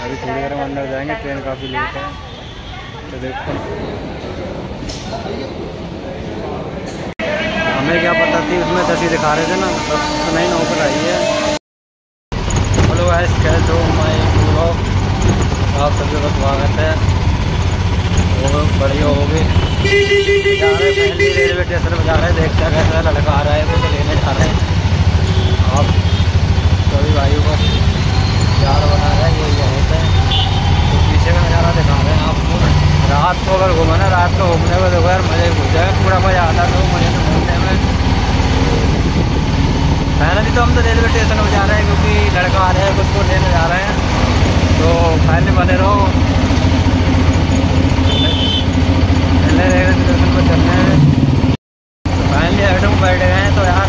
अभी थोड़ी देर में अंदर जाएंगे, ट्रेन काफ़ी लेट है तो देखो। हमें क्या पता थी, उसमें 10 ही दिखा रहे थे ना, बस तो नहीं नौकर आई है। हेलो गाइस, कैसे हो? माय ब्लॉग आप सभी का स्वागत है। वो बढ़िया हो गए जा रहे पहले रेलवे स्टेशन पर जा रहे हैं, देखते हैं कैसा लड़का आ रहा है, उसे लेने जा रहे हैं। आप सभी भाइयों को प्यार बना रहे हैं, ये होते हैं। तो पीछे का नज़ारा दिखा रहे हैं आपको। रात को अगर घूमे ना, रात को घूमने में देखो यार मज़े घुस जाए, पूरा मज़ा आता है। तो मज़े में घूमने में फाइनली तो हम तो रेलवे स्टेशन पर जा रहे हैं, क्योंकि लड़का आ रहा है, कुछ को लेने जा रहे हैं। तो फाइनली बने रहो, रेलवे स्टेशन पर चलने हैं। फाइनली ऑटो में बैठ गए हैं। तो यार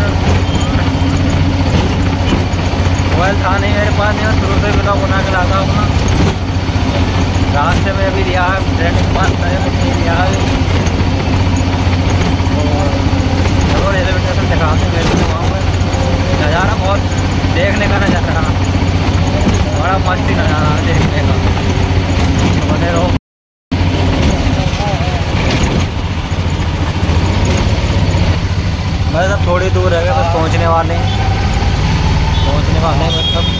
मोबाइल था नहीं मेरे पास, नहीं शुरू से ब्लॉग बना के लाता हूँ ना। रास्ते में अभी लिया है, ट्रेन के पास नहीं लिया है। चलो रेलवे स्टेशन दिखाते हैं मेरे को, वहाँ पर नज़ारा बहुत देखने का नज़ारा, बड़ा मस्ती नज़ारा देखने का। बने रहो। बस अब थोड़ी दूर है, बस पहुंचने वाले हैं बस अब।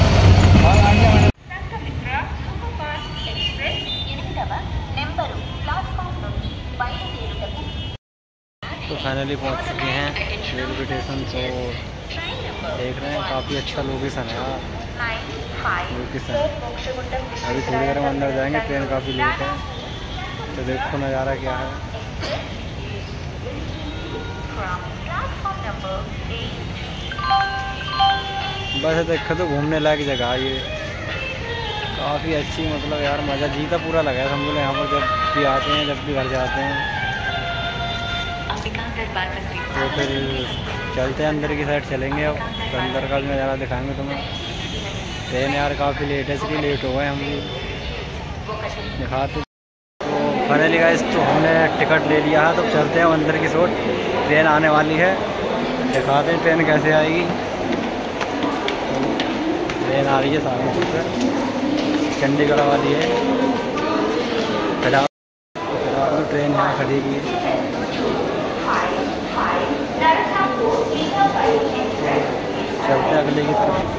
तो फाइनली पहुंच चुके हैं रेलवे स्टेशन। तो देख रहे हैं काफ़ी अच्छा लोकेशन है यार, लोकेशन। अभी थोड़ी देर में अंदर जाएंगे, ट्रेन काफ़ी लेट है तो देखो नज़ारा क्या है। बस देखो तो घूमने लायक जगह ये काफ़ी अच्छी, मतलब यार मज़ा जीता पूरा लगा है समझ लो। यहाँ पर जब भी आते हैं, जब भी घर जाते हैं, तो फिर चलते हैं अंदर की साइड चलेंगे। अब तो अंदर का भी नज़ारा दिखाएंगे तुम्हें। ट्रेन यार काफ़ी लेट है, इसलिए लेट हो गए हम भी दिखाते। तो फाइनली गाइस, तो हमने टिकट ले लिया है, तो चलते हैं अंदर की सोच। ट्रेन आने वाली है, दिखाते हैं ट्रेन कैसे आएगी। ट्रेन आ रही है सामने से, चंडीगढ़ वाली है। फिलहाल तो ट्रेन यहाँ खड़ी हुई है। चलते हैं अगले की तरफ।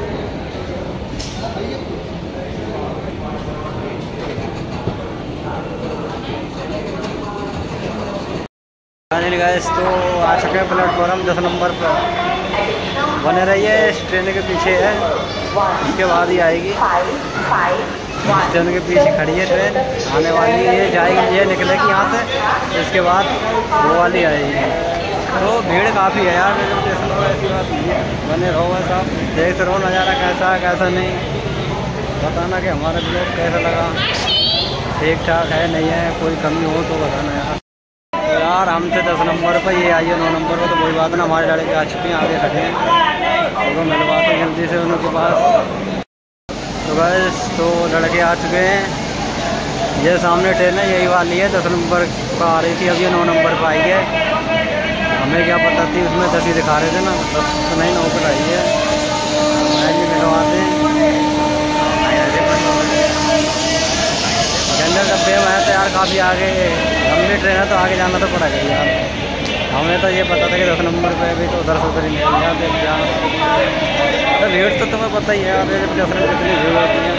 फाइनली गाइस, तो आ चुके हैं प्लेटफॉर्म 10 नंबर पर। बने रहिए, इस ट्रेन के पीछे है, इसके बाद ही आएगी। ट्रेन के पीछे खड़ी है ट्रेन, आने वाली है, जाएगी, ये निकलेगी यहाँ से, इसके बाद वो वाली आएगी। तो भीड़ काफ़ी है यार रेलवे स्टेशन पर, ऐसी बात नहीं है। बने रहो, ऐसा देखते रहो नज़ारा कैसा है कैसा नहीं। बताना कि हमारा ब्लॉग कैसा लगा, ठीक ठाक है नहीं है, कोई कमी हो तो बताना यार। तो यार हमसे 10 नंबर पर, ये आई है 9 नंबर पर, तो कोई बात ना, हमारे लड़के आ चुके हैं, आगे खड़े हैं, तो मिलवाते हैं जल्दी से उनके पास। तो बस तो लड़के आ चुके हैं, ये सामने ट्रेन है, यही वाली है 10 नंबर पर आ रही थी, अब ये 9 नंबर पर आई है। हमें क्या पता थी, उसमें 10 ही दिखा रहे थे ना, बस तो नहीं नौकर आई है। मिलवाते हैं जनरल डब्बे में है, तो यार काफ़ी आगे लंबी ट्रेन है, तो आगे जाना तो पड़ेगा यार। हमें तो ये पता था कि 10 नंबर पे भी, तो उधर से उधर ही निकल जाते जाना। तो भीड़ तो तुम्हें पता ही है यार, रेलवे स्टेशन में कितनी भीड़ होती है।